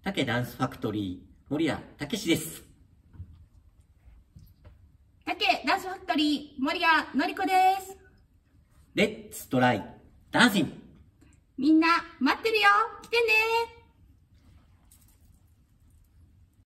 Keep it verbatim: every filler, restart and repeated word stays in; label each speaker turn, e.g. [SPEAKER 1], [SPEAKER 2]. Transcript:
[SPEAKER 1] たけダンスファクトリー、森谷武史です。
[SPEAKER 2] たけダンスファクトリー、森谷のりこです。
[SPEAKER 1] レッツトライダンシング。
[SPEAKER 2] みんな待ってるよ。来てね。